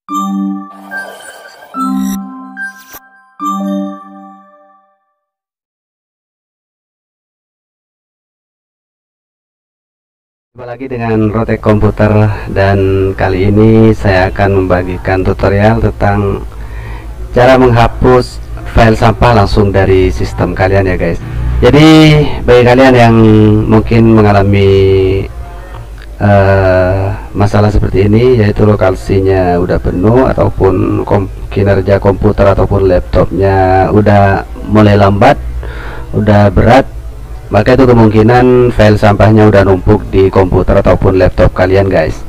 Jumpa lagi dengan Rotek Komputer, dan kali ini saya akan membagikan tutorial tentang cara menghapus file sampah langsung dari sistem kalian ya guys. Jadi bagi kalian yang mungkin mengalami masalah seperti ini, yaitu lokasinya udah penuh ataupun kinerja komputer ataupun laptopnya udah mulai lambat, udah berat, maka itu kemungkinan file sampahnya udah numpuk di komputer ataupun laptop kalian guys.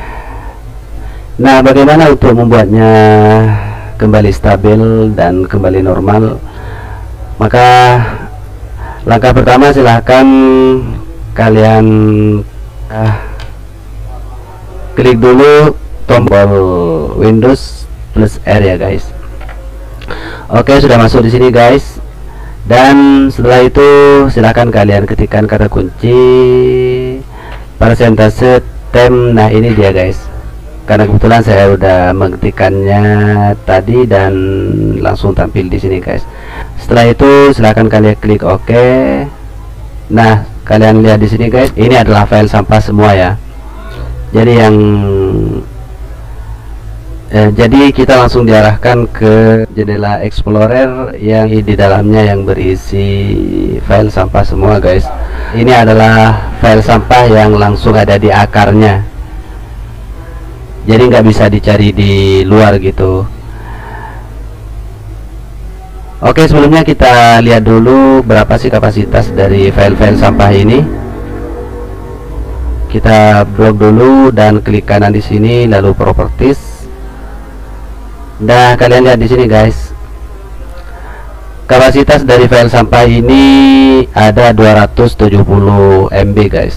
Nah, bagaimana untuk membuatnya kembali stabil dan kembali normal? Maka langkah pertama, silahkan kalian klik dulu tombol Windows plus R ya guys. Oke, sudah masuk di sini guys. Dan setelah itu silahkan kalian ketikkan kata kunci persentase tem. Nah, ini dia guys, karena kebetulan saya udah mengetikkannya tadi dan langsung tampil di sini guys. Setelah itu silahkan kalian klik OK. Nah, kalian lihat di sini guys, ini adalah file sampah semua ya. Jadi kita langsung diarahkan ke jendela Explorer yang di dalamnya yang berisi file sampah semua guys. Ini adalah file sampah yang langsung ada di akarnya, jadi nggak bisa dicari di luar gitu. Oke, sebelumnya kita lihat dulu berapa sih kapasitas dari file-file sampah ini. Kita blok dulu dan klik kanan di sini, lalu properties. Nah, kalian lihat di sini guys, kapasitas dari file sampah ini ada 270 MB guys.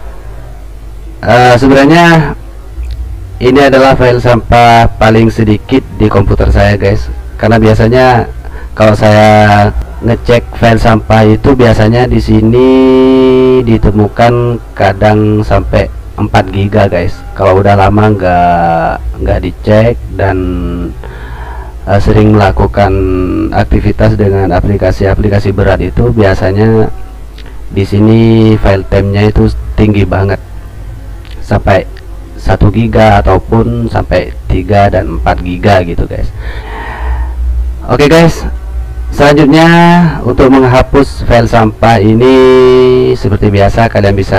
Sebenarnya ini adalah file sampah paling sedikit di komputer saya guys, karena biasanya kalau saya ngecek file sampah itu biasanya di sini ditemukan kadang sampai 4 GB guys. Kalau udah lama nggak dicek dan sering melakukan aktivitas dengan aplikasi-aplikasi berat, itu biasanya di sini file temnya itu tinggi banget, sampai 1 GB ataupun sampai 3 dan 4 GB gitu guys. Oke guys, selanjutnya untuk menghapus file sampah ini seperti biasa kalian bisa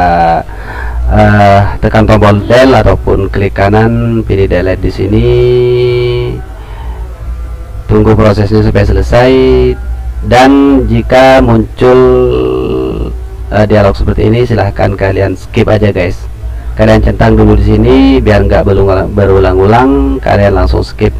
tekan tombol del ataupun klik kanan, pilih delete di sini, tunggu prosesnya sampai selesai, dan jika muncul dialog seperti ini silahkan kalian skip aja guys. Kalian centang dulu di sini biar nggak berulang-ulang, kalian langsung skip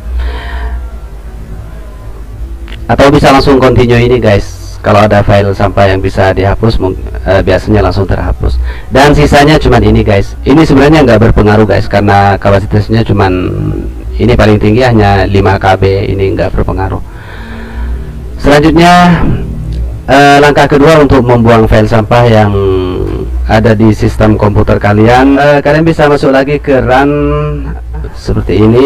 atau bisa langsung continue ini guys. Kalau ada file sampah yang bisa dihapus, biasanya langsung terhapus. Dan sisanya cuman ini guys. Ini sebenarnya nggak berpengaruh guys, karena kapasitasnya cuman ini paling tinggi hanya 5 KB. Ini nggak berpengaruh. Selanjutnya langkah kedua untuk membuang file sampah yang ada di sistem komputer kalian. Kalian bisa masuk lagi ke run seperti ini.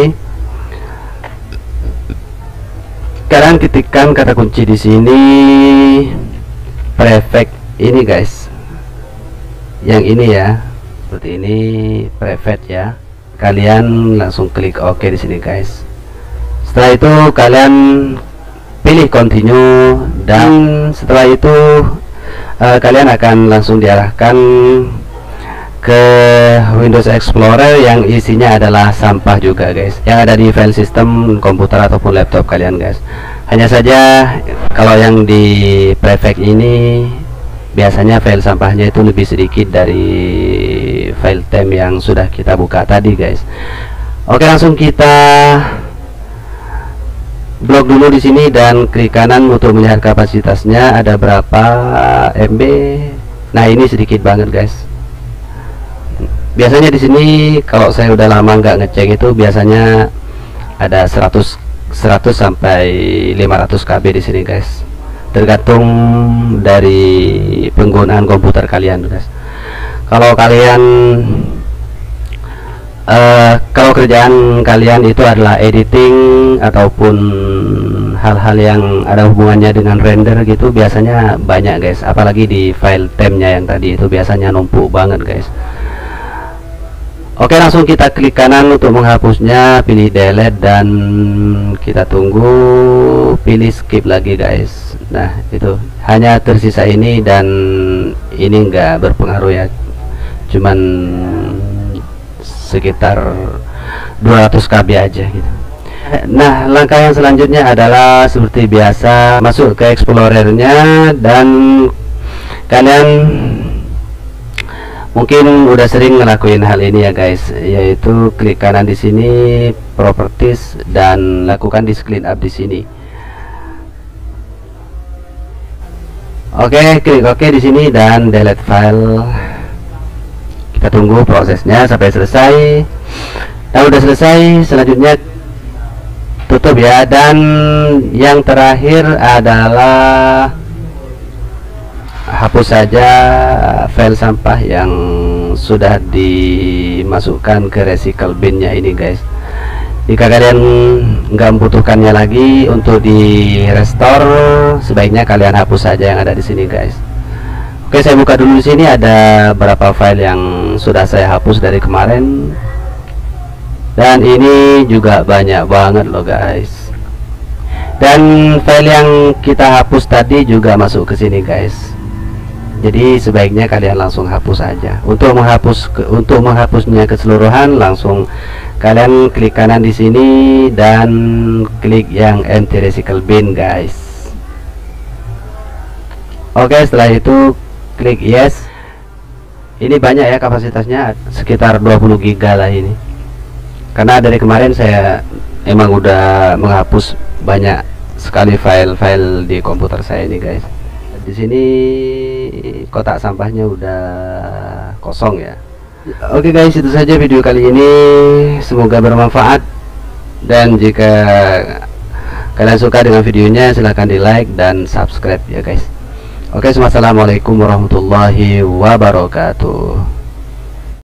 Kalian ketikkan kata kunci di sini prefect ini guys, yang ini ya, seperti ini prefect ya. Kalian langsung klik OK di sini guys. Setelah itu kalian pilih continue, dan setelah itu kalian akan langsung diarahkan ke Windows Explorer yang isinya adalah sampah juga guys, yang ada di file system komputer ataupun laptop kalian guys. Hanya saja kalau yang di prefect ini biasanya file sampahnya itu lebih sedikit dari file tem yang sudah kita buka tadi guys. Oke, langsung kita blok dulu di sini dan klik kanan untuk melihat kapasitasnya ada berapa MB. Nah, ini sedikit banget guys. Biasanya di sini kalau saya udah lama nggak ngecek itu biasanya ada 100 sampai 500 KB di sini guys, tergantung dari penggunaan komputer kalian guys. Kalau kalian Kalau kerjaan kalian itu adalah editing ataupun hal-hal yang ada hubungannya dengan render gitu, biasanya banyak guys, apalagi di file temnya yang tadi itu biasanya numpuk banget guys. Oke, langsung kita klik kanan untuk menghapusnya, pilih delete dan kita tunggu, pilih skip lagi guys. Nah itu hanya tersisa ini, dan ini enggak berpengaruh ya, cuman sekitar 200 KB aja gitu. Nah, langkah yang selanjutnya adalah seperti biasa, masuk ke explorernya, dan kalian mungkin udah sering ngelakuin hal ini ya guys, yaitu klik kanan di sini, properties, dan lakukan disk clean up di sini. Oke, klik oke di sini dan delete file. Kita tunggu prosesnya sampai selesai. Nah, udah selesai, selanjutnya tutup ya. Dan yang terakhir adalah hapus saja file sampah yang sudah dimasukkan ke recycle binnya ini guys. Jika kalian nggak membutuhkannya lagi untuk di restore, sebaiknya kalian hapus saja yang ada di sini guys. Oke, saya buka dulu di sini, ada beberapa file yang sudah saya hapus dari kemarin, dan ini juga banyak banget loh guys. Dan file yang kita hapus tadi juga masuk ke sini guys. Jadi sebaiknya kalian langsung hapus saja. Untuk menghapusnya keseluruhan, langsung kalian klik kanan di sini dan klik yang empty recycle bin guys. Oke, setelah itu klik yes. Ini banyak ya kapasitasnya, sekitar 20 GB lah ini, karena dari kemarin saya emang udah menghapus banyak sekali file-file di komputer saya ini guys. Di sini kotak sampahnya udah kosong ya. Oke guys, itu saja video kali ini, semoga bermanfaat, dan jika kalian suka dengan videonya silahkan di like dan subscribe ya guys. Oke, assalamualaikum warahmatullahi wabarakatuh.